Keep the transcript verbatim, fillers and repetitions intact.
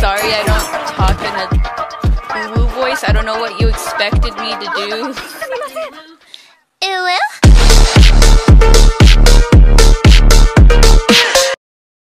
sorry I don't talk in a UwU voice. I don't know what you expected me to do. UwU?